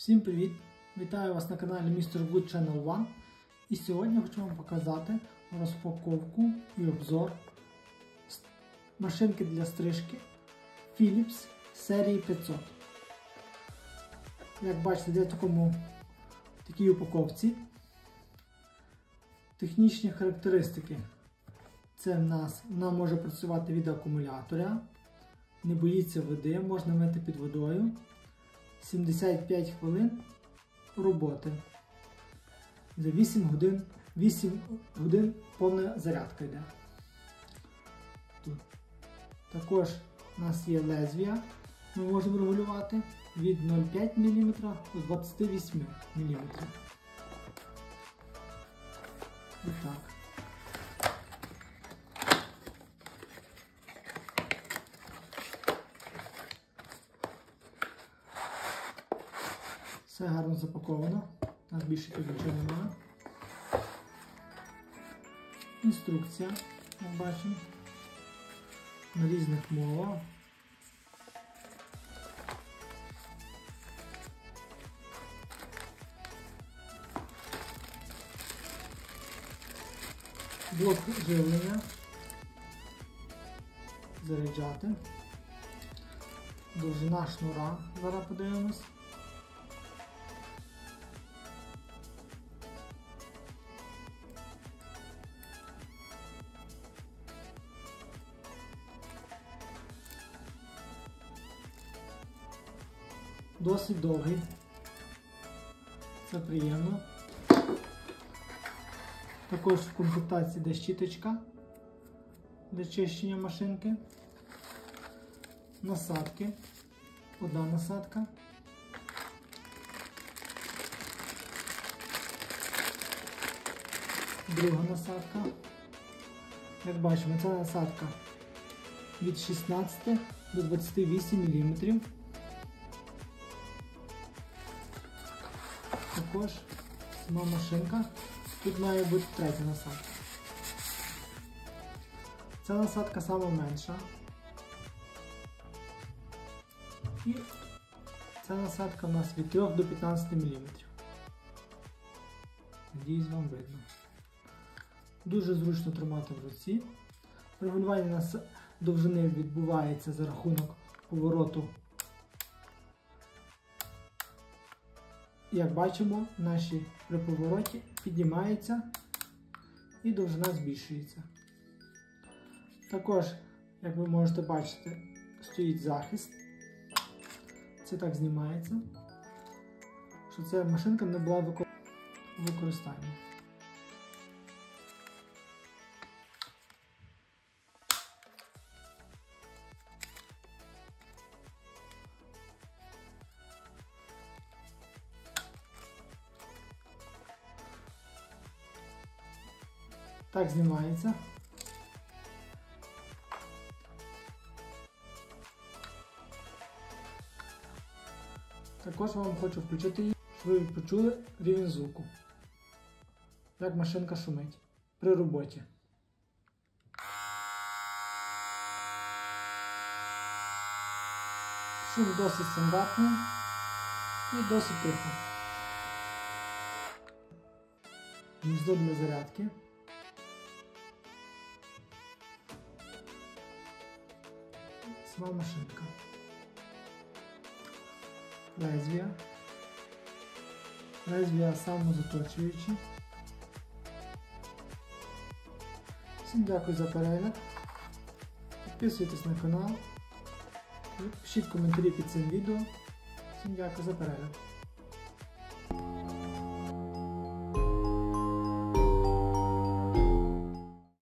Всім привіт! Вітаю вас на каналі Mr. Wood Channel One. І сьогодні хочу вам показати розпаковку і обзор машинки для стрижки Philips серії 500. Як бачите, йде в такій упаковці. Технічні характеристики. Це вона може працювати від акумулятора, не боїться води, можна мити під водою. 75 хвилин роботи. За 8 годин повна зарядка йде. Тут. Також у нас є лезвія, ми можемо регулювати від 0,5 мм до 28 мм. Ось так. Все гарно запаковано, у нас більше тут нічого немає. Інструкція, як бачимо, на різних мовах. Блок живлення, заряджати, довжина шнура, зараз подивимось. Досить довгий, це приємно. Також в комплектації йде щіточка для чищення машинки, насадки, одна насадка, друга насадка. Як бачимо, ця насадка від 16 до 28 мм. Також сама машинка, тут має бути третя насадка. Ця насадка сама менша. І ця насадка у нас від 3 до 15 мм. Надіюсь, вам видно. Дуже зручно тримати в руці. Регулювання довжини відбувається за рахунок повороту. Як бачимо, наші при повороті піднімаються і довжина збільшується. Також, як ви можете бачити, стоїть захист. Це так знімається, щоб ця машинка не була в використанні. Так знімається. Також вам хочу включити її, щоб ви почули рівень звуку, як машинка шумить при роботі. Шум досить стандартний і досить тихо. Гніздо для зарядки. Сама машинка. Лезвія самозаточуючі. Всім дякую за перегляд. Підписуйтесь на канал. Пишіть коментарі під цим відео. Всім дякую за перегляд.